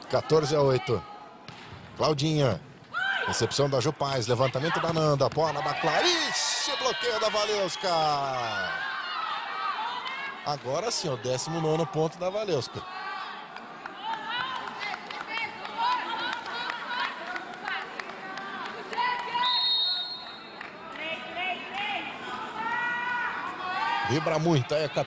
14-8. Claudinha. Recepção da Ju Paz. Levantamento da Nanda. Bola da Clarice. Bloqueio da Valeuska. Agora sim, o 19º ponto da Valeuska. Vibra muito, aí